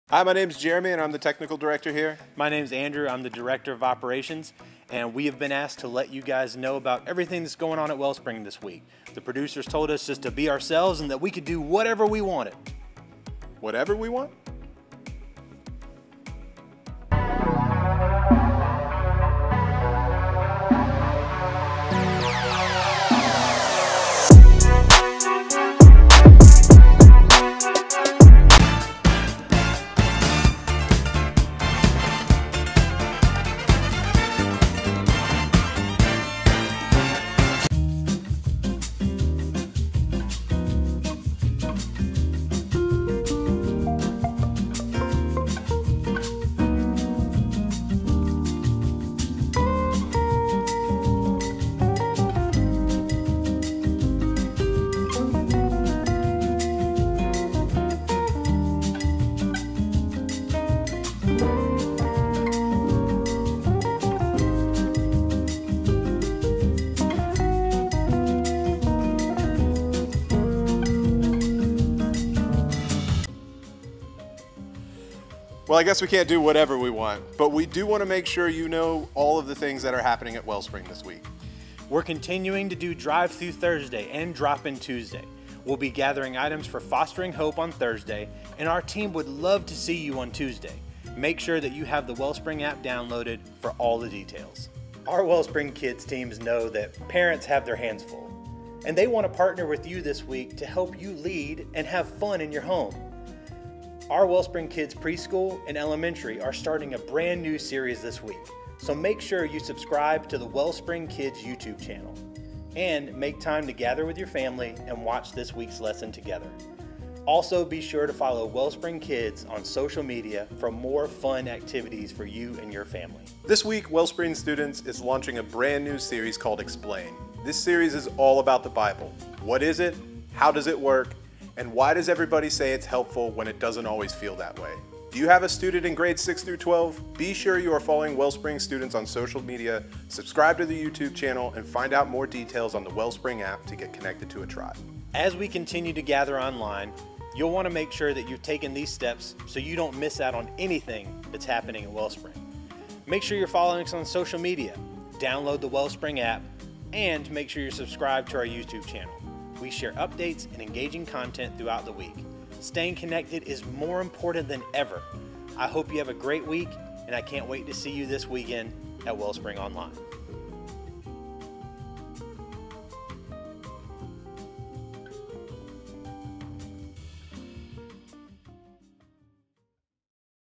Hi, my name's Jerrme and I'm the technical director here. My name's Andrew, I'm the director of operations, and we have been asked to let you guys know about everything that's going on at Wellspring this week. The producers told us just to be ourselves and that we could do whatever we wanted. Whatever we want? Well, I guess we can't do whatever we want, but we do want to make sure you know all of the things that are happening at Wellspring this week. We're continuing to do Drive-Through Thursday and Drop-In Tuesday. We'll be gathering items for Fostering Hope on Thursday, and our team would love to see you on Tuesday. Make sure that you have the Wellspring app downloaded for all the details. Our Wellspring Kids teams know that parents have their hands full, and they want to partner with you this week to help you lead and have fun in your home. Our Wellspring Kids Preschool and Elementary are starting a brand new series this week, so make sure you subscribe to the Wellspring Kids YouTube channel and make time to gather with your family and watch this week's lesson together. Also, be sure to follow Wellspring Kids on social media for more fun activities for you and your family. This week, Wellspring Students is launching a brand new series called Explain. This series is all about the Bible. What is it? How does it work? And why does everybody say it's helpful when it doesn't always feel that way? Do you have a student in grades 6 through 12? Be sure you are following Wellspring Students on social media, subscribe to the YouTube channel, and find out more details on the Wellspring app to get connected to a tribe. As we continue to gather online, you'll want to make sure that you've taken these steps so you don't miss out on anything that's happening at Wellspring. Make sure you're following us on social media, download the Wellspring app, and make sure you're subscribed to our YouTube channel. We share updates and engaging content throughout the week. Staying connected is more important than ever. I hope you have a great week, and I can't wait to see you this weekend at Wellspring Online.